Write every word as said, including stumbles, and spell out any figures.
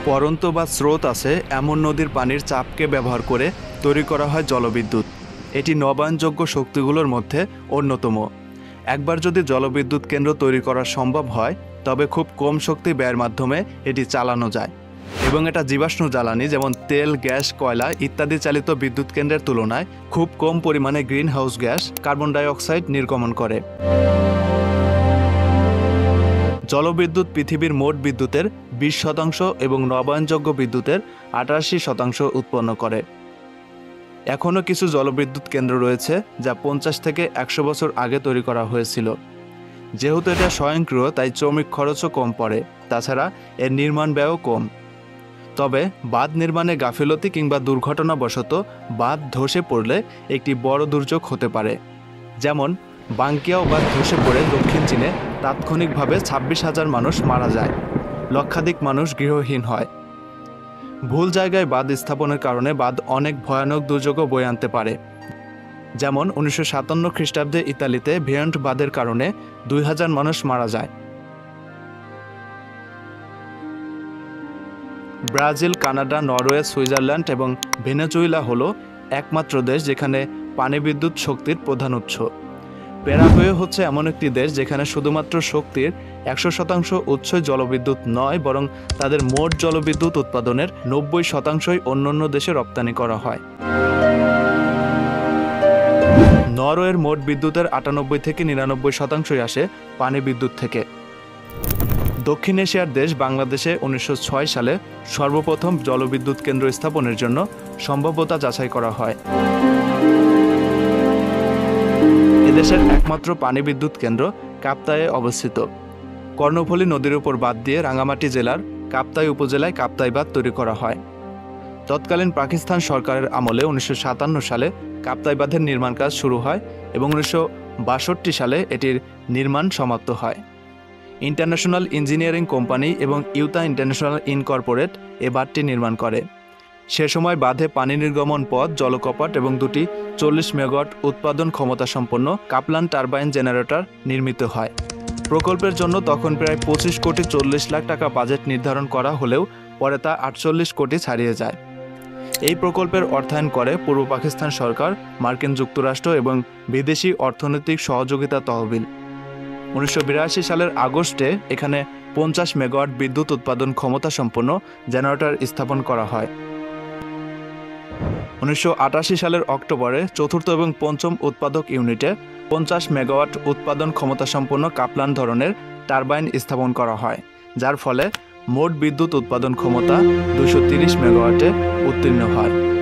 পরন্ত বা স্রোত আছে এমন নদীর পানির চাপকে ব্যবহার করে তৈরি করা হয় জলবিদ্যুৎ। এটি নবায়নযোগ্য শক্তিগুলোর মধ্যে অন্যতম। একবার যদি জলবিদ্যুৎ কেন্দ্র তৈরি করা সম্ভব হয় তবে খুব কম শক্তি ব্যয়ের মাধ্যমে এটি চালানো যায় এবং এটা জীবাশ্ম জ্বালানি যেমন তেল, গ্যাস, কয়লা ইত্যাদি চালিত বিদ্যুৎ কেন্দ্রের তুলনায় খুব কম পরিমাণে green house gas, carbon dioxide নির্গমন করে। জলবিদ্যুৎ পৃথিবীর মোট বিদ্যুতের বিশ শতাংশ এবং নবায়নযোগ্য বিদ্যুতের আটাশি শতাংশ উৎপন্ন করে। এখনও কিছু জলবিদ্যুৎ কেন্দ্র রয়েছে যা পঞ্চাশ থেকে একশো বছর আগে তৈরি করা হয়েছিল। যেহেতু এটা স্বয়ংক্রিয় তাই শ্রমিক খরচও কম পড়ে, তাছাড়া এর নির্মাণ ব্যয়ও কম। তবে বাঁধ নির্মাণে গাফিলতি কিংবা দুর্ঘটনাবশত বাঁধ ধসে পড়লে একটি বড় দুর্যোগ হতে পারে। যেমন বাঙ্কিয়াও বাঁধ ধসে পড়ে দক্ষিণ চীনে তাৎক্ষণিকভাবে ছাব্বিশ হাজার মানুষ মারা যায়, লক্ষাধিক মানুষ গৃহহীন হয়। ভুল জায়গায় বাঁধ স্থাপনের কারণে বাঁধ অনেক ভয়ানক দুর্যোগও বয়ে আনতে পারে। যেমন উনিশশো সাতান্ন খ্রিস্টাব্দে ইতালিতে ভিয়েন্ট বাঁধের কারণে দুই হাজার মানুষ মারা যায়। ব্রাজিল, কানাডা, নরওয়ে, সুইজারল্যান্ড এবং ভেনেজুয়েলা হলো একমাত্র দেশ যেখানে পানি বিদ্যুৎ শক্তির প্রধান উৎস। প্যারাগুয়ে হচ্ছে এমন একটি দেশ যেখানে শুধুমাত্র শক্তির একশো শতাংশ উৎসই জলবিদ্যুৎ নয়, বরং তাদের মোট জলবিদ্যুৎ উৎপাদনের নব্বই শতাংশই অন্যান্য দেশে রপ্তানি করা হয়। নরওয়ের মোট বিদ্যুতের আটানব্বই থেকে নিরানব্বই শতাংশই আসে পানি বিদ্যুৎ থেকে। দক্ষিণ এশিয়ার দেশ বাংলাদেশে উনিশশো ছয় সালে সর্বপ্রথম জলবিদ্যুৎ কেন্দ্র স্থাপনের জন্য সম্ভাব্যতা যাচাই করা হয়। এদেশের একমাত্র পানি বিদ্যুৎ কেন্দ্র কাপ্তাইয়ে অবস্থিত। কর্ণফুলী নদীর উপর বাঁধ দিয়ে রাঙ্গামাটি জেলার কাপ্তাই উপজেলায় কাপ্তাই বাঁধ তৈরি করা হয়। তৎকালীন পাকিস্তান সরকারের আমলে উনিশশো সাতান্ন সালে কাপ্তাই বাঁধের নির্মাণ কাজ শুরু হয় এবং উনিশশো বাষট্টি সালে এটির নির্মাণ সমাপ্ত হয়। ইন্টারন্যাশনাল ইঞ্জিনিয়ারিং কোম্পানি এবং ইউতা ইন্টারন্যাশনাল ইনকর্পোরেট এ বাঁধটি নির্মাণ করে। সে সময় বাঁধে পানি নির্গমন পথ, জলকপাট এবং দুটি চল্লিশ মেগাওয়াট উৎপাদন ক্ষমতা সম্পন্ন কাপলান টারবাইন জেনারেটর নির্মিত হয়। প্রকল্পের জন্য তখন প্রায় পঁচিশ কোটি চল্লিশ লাখ টাকা বাজেট নির্ধারণ করা হলেও পরে তা আটচল্লিশ কোটি ছাড়িয়ে যায়। এই প্রকল্পের অর্থায়ন করে পূর্ব পাকিস্তান সরকার, মার্কিন যুক্তরাষ্ট্র এবং বিদেশি অর্থনৈতিক সহযোগিতা তহবিল। উনিশশো বিরাশি সালের আগস্টে এখানে পঞ্চাশ মেগাওয়াট বিদ্যুৎ উৎপাদন ক্ষমতা সম্পন্ন জেনারেটর স্থাপন করা হয়। উনিশশো আটাশি সালের অক্টোবরে চতুর্থ এবং পঞ্চম উৎপাদক ইউনিটে পঞ্চাশ মেগাওয়াট উৎপাদন ক্ষমতা সম্পন্ন কাপলান ধরনের টারবাইন স্থাপন করা হয়, যার ফলে মোট বিদ্যুৎ উৎপাদন ক্ষমতা দুশো তিরিশ মেগাওয়াটে উত্তীর্ণ হয়।